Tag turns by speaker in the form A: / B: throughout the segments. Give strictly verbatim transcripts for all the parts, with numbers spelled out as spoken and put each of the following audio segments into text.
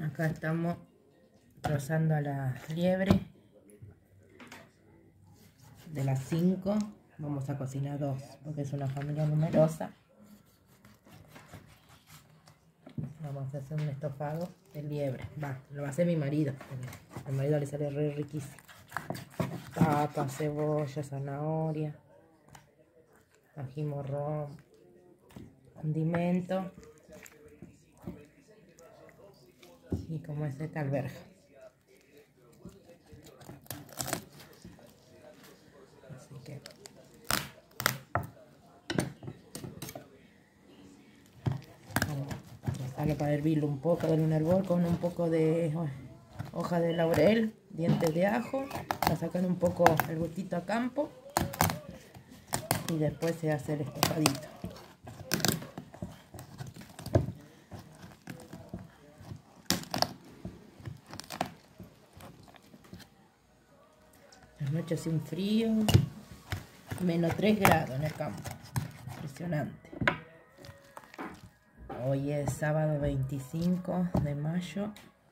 A: Acá estamos trozando a la liebre de las cinco. Vamos a cocinar dos porque es una familia numerosa. Vamos a hacer un estofado de liebre. Va, lo va a hacer mi marido. A mi marido le sale re riquísimo. Papa, cebolla, zanahoria, ají morrón, condimento y como es esta alberja. Así que vamos a pasarlo para hervirlo un poco, darle un hervor con un poco de hoja de laurel, dientes de ajo, para sacar un poco el gustito a campo y después se hace el estofadito. Las noches sin frío, menos tres grados en el campo, impresionante. Hoy es sábado veinticinco de mayo.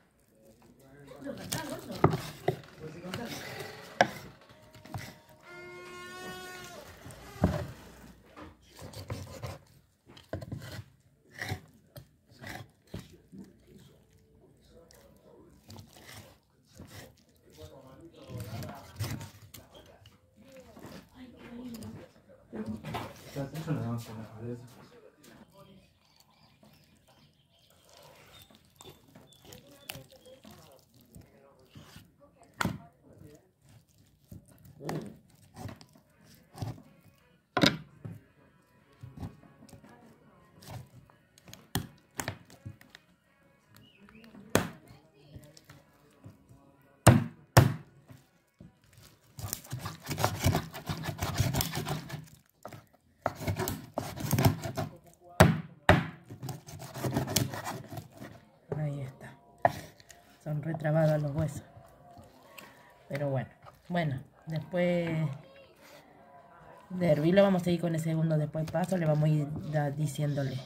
A: Ahí está. Son retrabados los huesos. Pero bueno. Bueno, después de hervirlo vamos a seguir con el segundo después paso. Le vamos a ir diciéndole.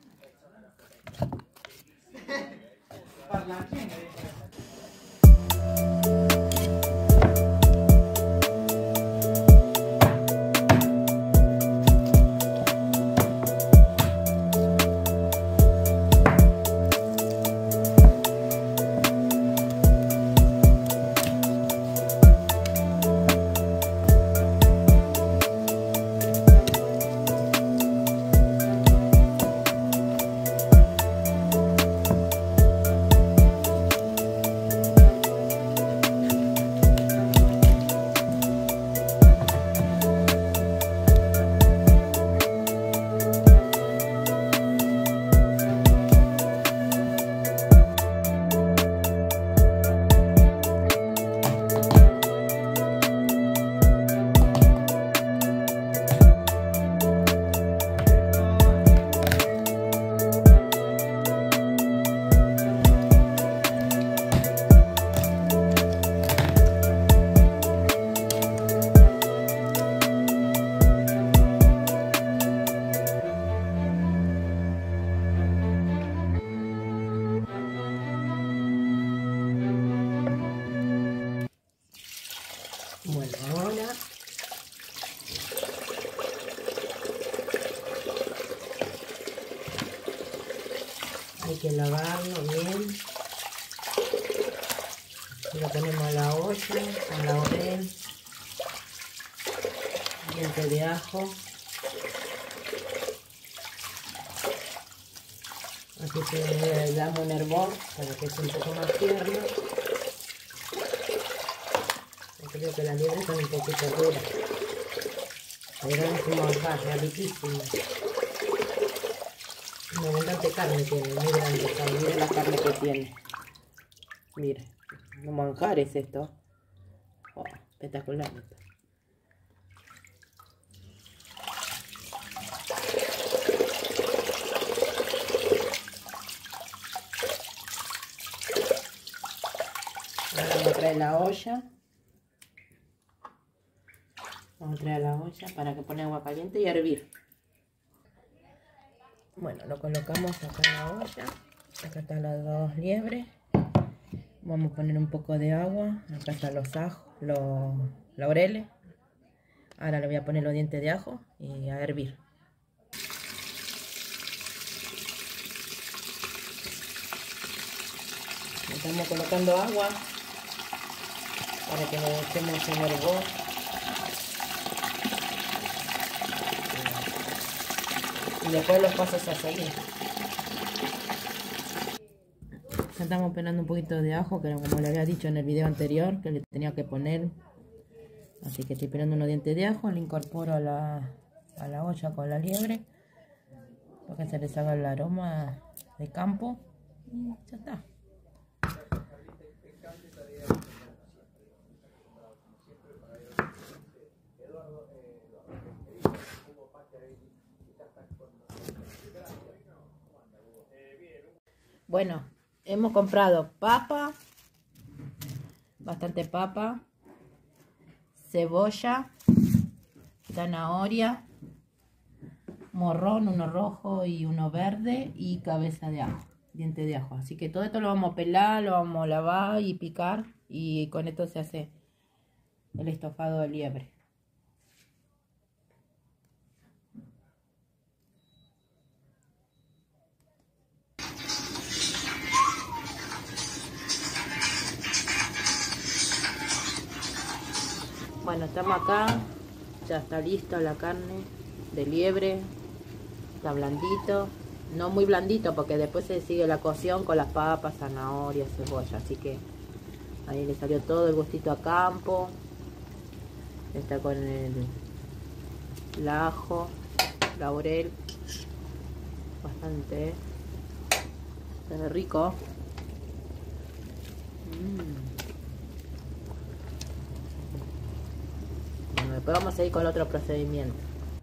A: Bueno, ahora hay que lavarlo bien. Lo ponemos a la olla, con laurel, diente de ajo. Así que le damos un hervor para que sea un poco más tierno. Creo que las liebres son un poquito duras, pero es un manjar, es riquísimo. Una abundante carne tiene, muy grande. Miren la carne que tiene. Miren, un manjar es esto. Oh, espectacular. Ahora vamos a traer la olla. Vamos a traer la olla para que pone agua caliente y a hervir. Bueno, lo colocamos acá en la olla. Acá están las dos liebres. Vamos a poner un poco de agua. Acá están los ajos, los laureles. Ahora le voy a poner los dientes de ajo y a hervir. Estamos colocando agua para que nos dejemos en hervor. Y después los pasos a seguir. Estamos pelando un poquito de ajo, que como le había dicho en el video anterior, que le tenía que poner. Así que estoy pelando unos dientes de ajo, le incorporo a la, a la olla con la liebre, para que se les haga el aroma de campo. Y ya está. Bueno, hemos comprado papa, bastante papa, cebolla, zanahoria, morrón, uno rojo y uno verde, y cabeza de ajo, diente de ajo. Así que todo esto lo vamos a pelar, lo vamos a lavar y picar, y con esto se hace el estofado de liebre. Bueno, estamos acá, ya está lista la carne de liebre, está blandito, no muy blandito porque después se sigue la cocción con las papas, zanahorias, cebolla, así que ahí le salió todo el gustito a campo. Está con el, el ajo, laurel, bastante, ¿eh? Está rico. Mm. Bueno, después vamos a ir con el otro procedimiento.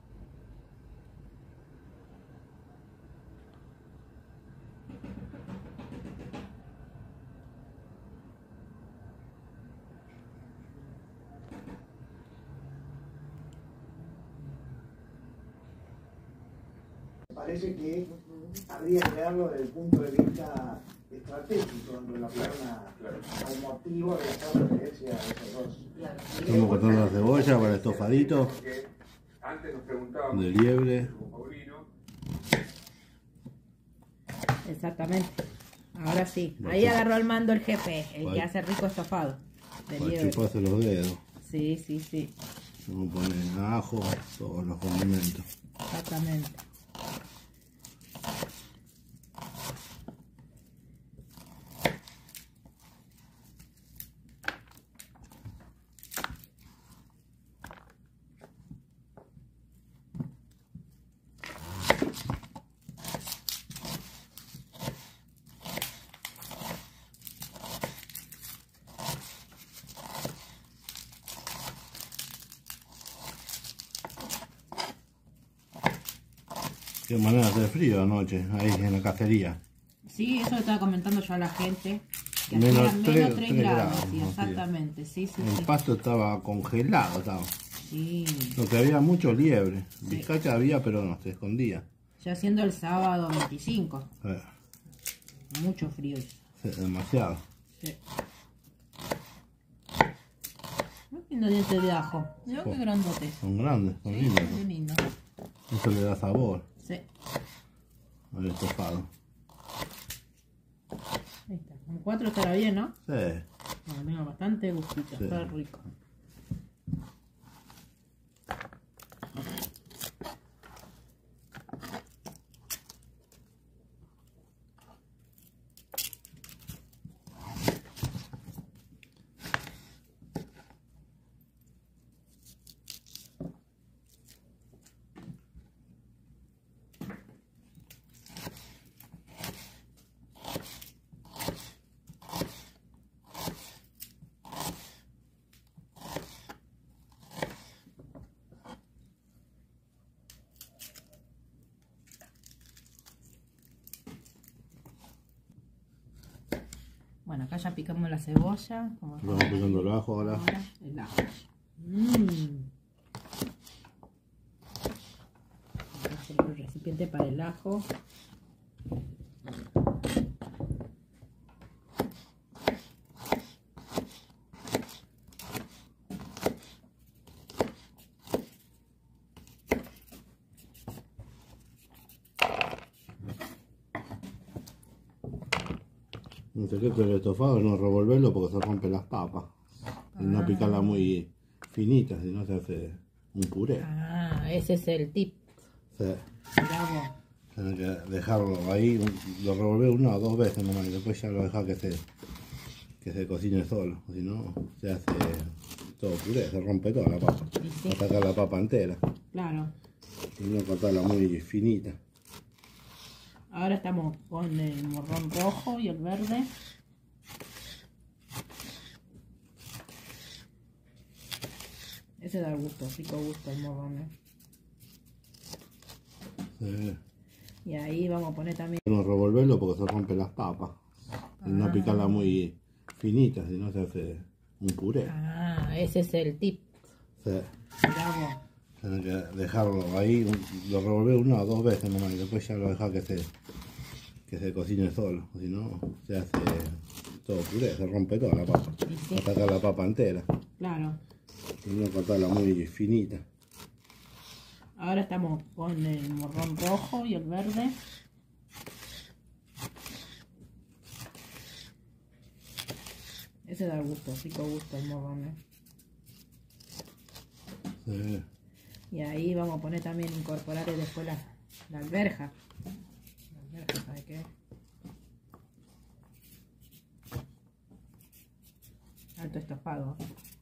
B: Parece que habría que verlo desde el punto de vista estratégico, donde la pierna al motivo de la referencia a esos dos.
C: Estamos cortando la cebolla para el estofadito de liebre.
A: Exactamente. Ahora sí.
C: Va
A: Ahí
C: a
A: agarró al mando el jefe, el
C: Va
A: que
C: a-
A: hace rico estofado de
C: Para
A: liebre.
C: chuparse los dedos.
A: Sí, sí, sí.
C: Vamos a poner ajo, todos los condimentos.
A: Exactamente.
C: Qué manera de hacer frío anoche, ahí en la cacería.
A: Sí, eso le estaba comentando yo a la gente. Que
C: Menos
A: hacía
C: tres-
A: menos tres
C: tres
A: grados.
C: grados,
A: Sí,
C: no,
A: exactamente. Sí, sí,
C: El
A: sí.
C: pasto estaba congelado, estaba.
A: Sí.
C: Lo que había mucho liebre.
A: Sí.
C: Vizcacha había, pero no, se escondía.
A: Ya siendo el sábado veinticinco.
C: Eh,
A: Mucho frío.
C: demasiado.
A: Sí. Muy lindo diente de ajo. Mirá qué grandote.
C: Son grandes, son
A: Sí,
C: lindos.
A: muy lindo.
C: Eso le da sabor
A: Sí.
C: al estofado.
A: Ahí está. Con cuatro estará bien, ¿no?
C: Sí.
A: Bueno, tengo bastante gustito.
C: Sí.
A: Está rico. Bueno, acá ya picamos la cebolla. Como
C: Vamos picando el ajo ahora.
A: ahora el ajo. Mmm. El recipiente para el ajo.
C: Un secreto del estofado es no revolverlo porque se rompen las papas. Y no picarla muy finita, si no se hace un puré.
A: Ah, ese es el tip.
C: Sí.
A: Bravo.
C: Tienes que dejarlo ahí, lo revolver una o dos veces nomás y después ya lo dejas que se, que se cocine solo. Si no, se hace todo puré, se rompe toda la papa.
A: Sí.
C: Va a sacar la papa entera.
A: Claro.
C: Y no cortarla muy finita.
A: Ahora estamos con el morrón rojo y el verde. Ese da gusto, rico gusto el morrón, ¿eh?
C: Sí.
A: Y ahí vamos a poner también...
C: No revolverlo porque se rompen las papas. Y no
A: Ah.
C: picarla muy finita, si no se hace un puré.
A: Ah, ese es el tip.
C: Sí.
A: Bravo.
C: Tienes que dejarlo ahí, lo revolver una o dos veces nomás y después ya lo dejas que se, que se cocine solo. Si no, se hace todo puré, se rompe toda la papa.
A: Sí.
C: Va a sacar la papa entera.
A: Claro.
C: Y no cortarla muy finita.
A: Ahora estamos con el morrón rojo y el verde. Ese da gusto, rico gusto el morrón, ¿eh?
C: Sí.
A: Y ahí vamos a poner también, incorporar después la, la alberja. La alberja, ¿sabe qué? Alto estofado.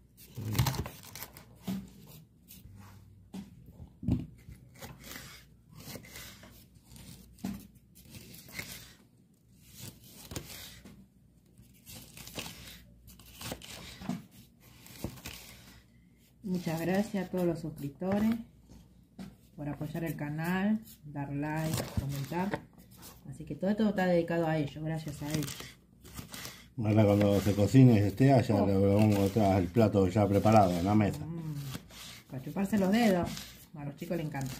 A: Muchas gracias a todos los suscriptores por apoyar el canal, dar like, comentar. Así que todo esto está dedicado a ellos, gracias a ellos.
C: Ahora cuando se cocine y esté allá, le vamos a mostrar el plato ya preparado en la mesa.
A: Mm, para chuparse los dedos, a los chicos les encanta.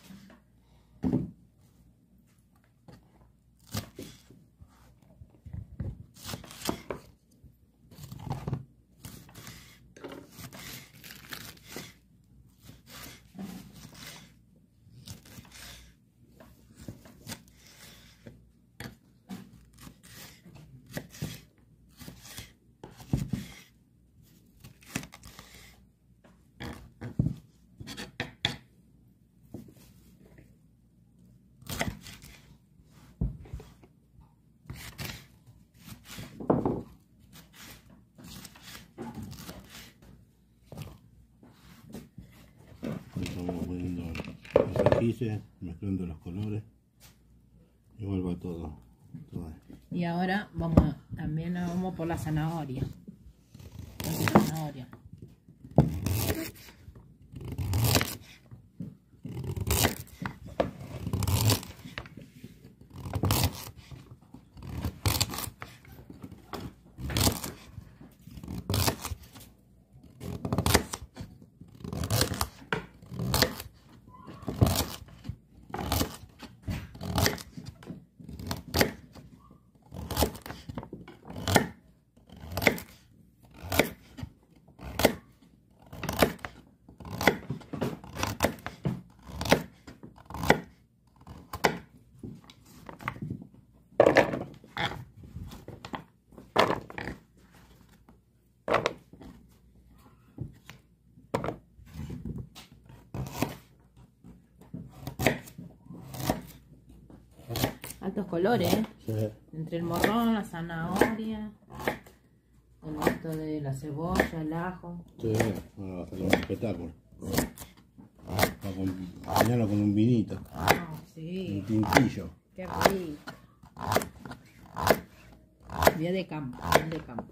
C: Estamos poniendo los ajíes, mezclando los colores. Igual va todo. todo.
A: Y ahora vamos a- también vamos por la zanahoria. La zanahoria. Altos colores, ¿eh?
C: Sí.
A: Entre el morrón, la zanahoria, el esto de la cebolla, el ajo.
C: Sí, ahora va a salir un espectáculo. Va a acompañarlo con un vinito,
A: Ah,
C: un
A: sí,
C: tintillo.
A: qué rico. Día de campo, bien de campo.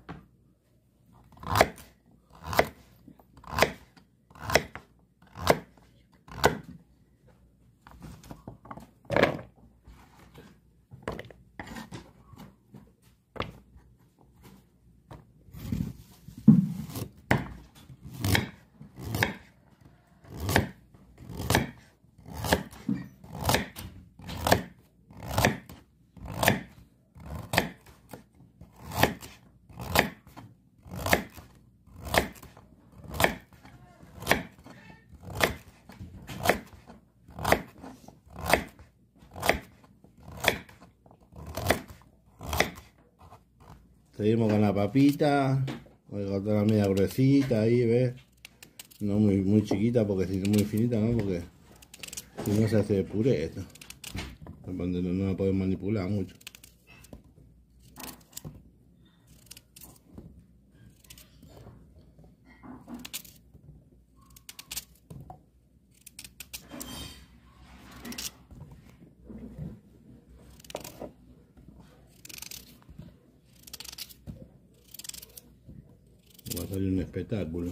C: Seguimos con la papita. Voy a cortar la media gruesita ahí, ¿ves? No muy, muy chiquita porque si no muy finita, ¿no? Porque si no se hace puré esto. No, no la podemos manipular mucho. Va a salir un espectáculo.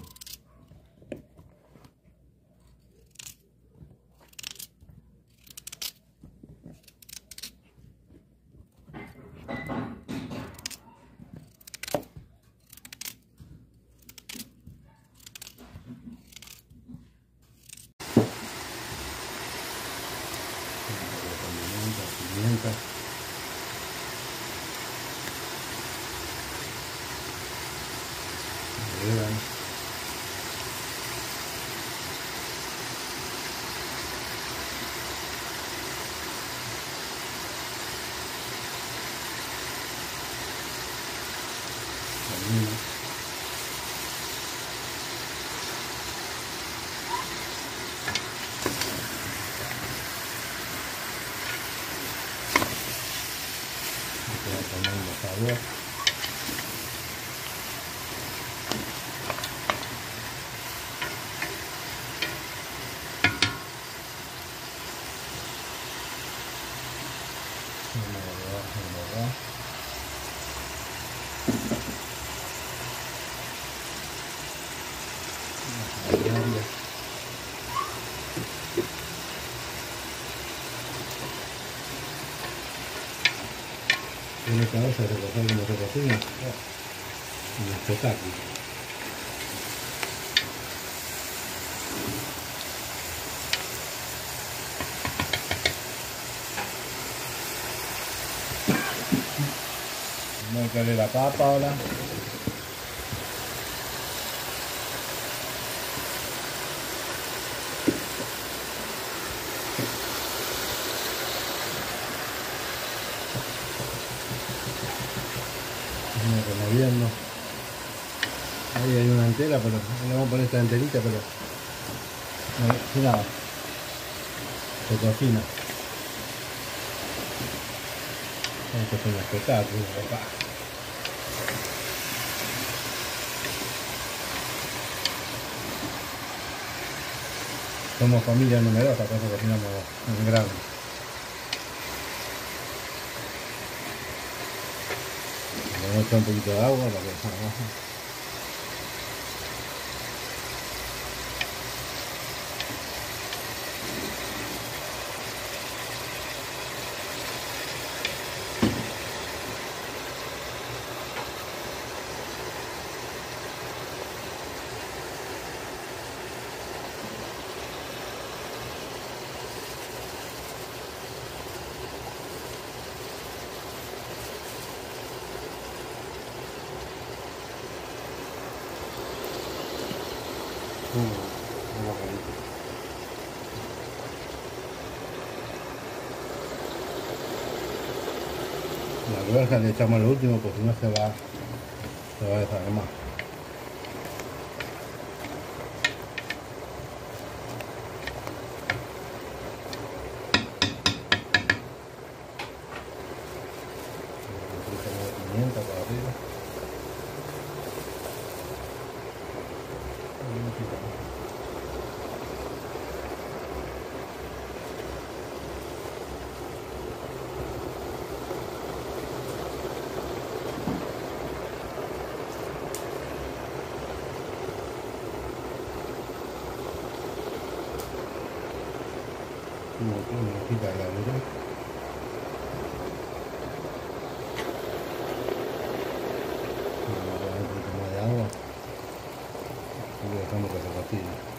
C: Pimienta. Orégano. Comino. Tomando sabor. Tiene cabeza de recoger como se cocina. Un espectáculo. Vamos a echarle la papa ahora. Vamos removiendo. Ahí hay una entera, pero le vamos a poner esta enterita, pero no, cuidado, se cocina. Esto es un espectáculo, papá. Somos familia numerosa, por eso cocinamos en grande. Le vamos a echar un poquito de agua para que la alberja le echamos lo último porque si no se va, se va a desarmar. Pimienta para arriba. Una hojita de laurel. Vamos a poner un poquito más de agua y lo dejamos que se cocine.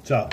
C: Chao.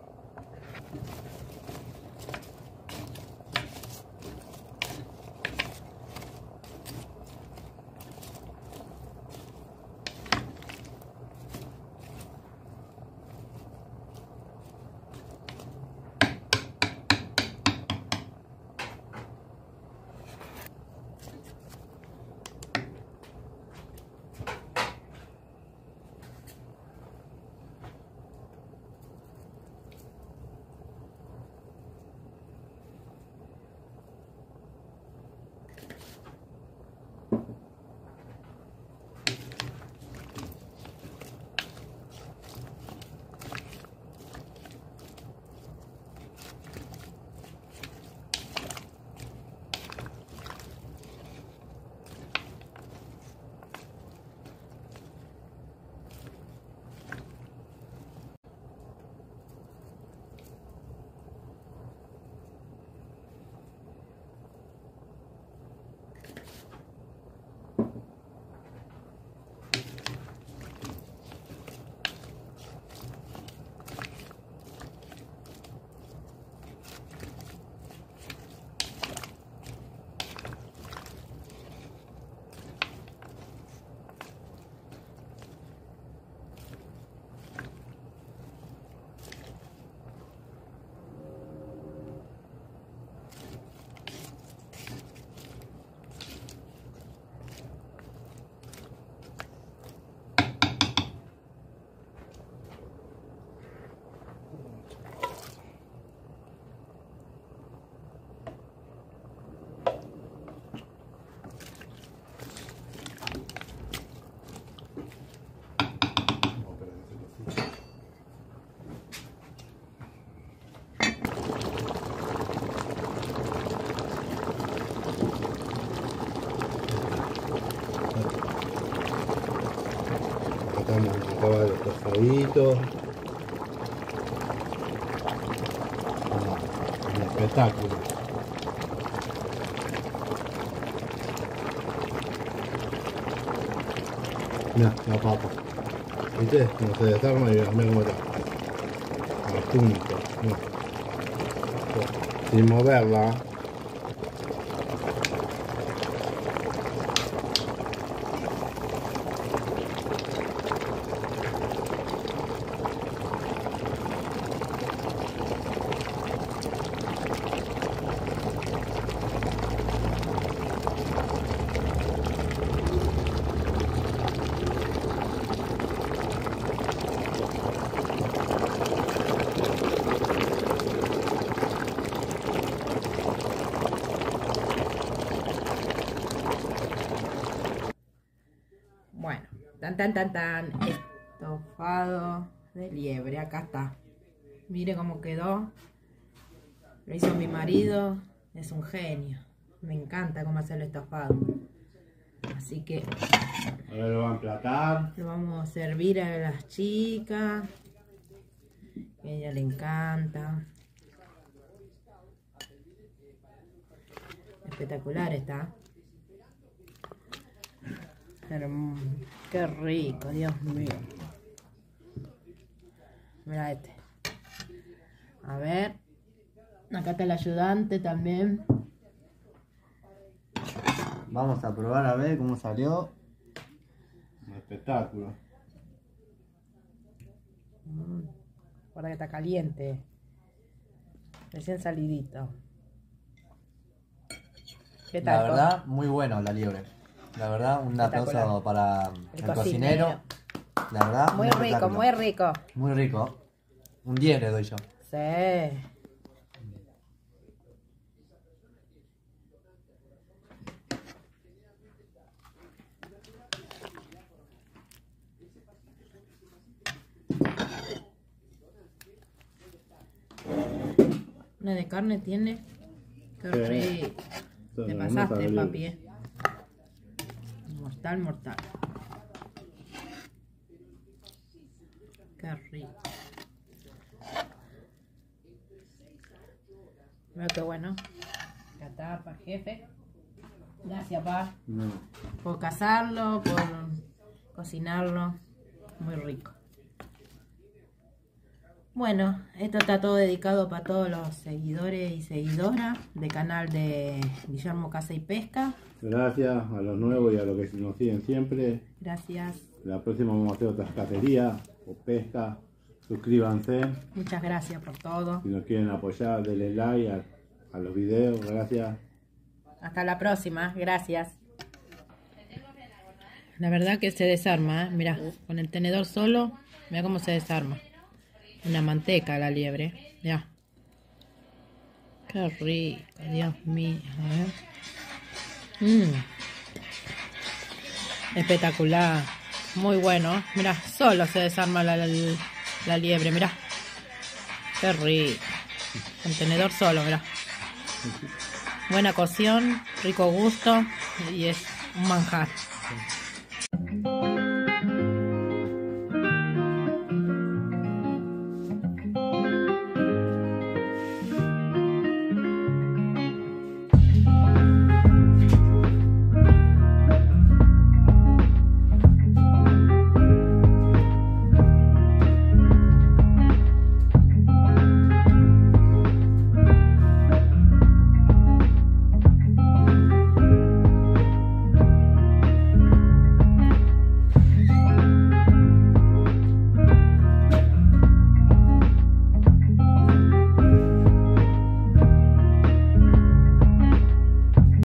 C: Estamos acá de los tostaditos. Un espectáculo. Mira, la papa. ¿Viste? Como se desarma y mira cómo está. A punto. Mira. Sin moverla.
A: Bueno, tan tan tan tan, estofado de liebre, acá está. Mire cómo quedó. Lo hizo mi marido, es un genio. Me encanta cómo hacer el estofado. Así que
C: ahora lo van a emplatar.
A: lo vamos a servir a las chicas. Que a ella le encanta. Espectacular está. Hermoso. Qué rico, Dios mío. Mira este. A ver. Acá está el ayudante también.
D: Vamos a probar a ver cómo salió.
C: Un espectáculo.
A: Mm. Guarda que está caliente. Recién salidito. ¿Qué tal?
D: La verdad, muy bueno la liebre. La verdad, un aplauso para el, el cocinero. La verdad,
A: muy rico, muy rico.
D: Muy rico. Un diez le doy yo.
A: Sí. Una de carne tiene. Qué rico. Te pasaste, papi, eh. Mortal, mortal. Qué rico. Mira qué bueno. La tapa, jefe. Gracias, pa.
C: No.
A: Por cazarlo, por cocinarlo. Muy rico. Bueno, esto está todo dedicado para todos los seguidores y seguidoras del canal de Guillermo Caza y Pesca.
C: Gracias a los nuevos y a los que nos siguen siempre.
A: Gracias.
C: La próxima vamos a hacer otras cacerías o pesca. Suscríbanse.
A: Muchas gracias por todo.
C: Si nos quieren apoyar, denle like a, a los videos. Gracias.
A: Hasta la próxima. Gracias. La verdad que se desarma, ¿eh? Mirá, con el tenedor solo, mira cómo se desarma. Una manteca la liebre. Ya. Qué rico, Dios mío. A ver. Mm. Espectacular. Muy bueno. Mira, solo se desarma la, la, la liebre. Mira. Qué rico. Con tenedor solo, mira. Buena cocción, rico gusto y es un manjar.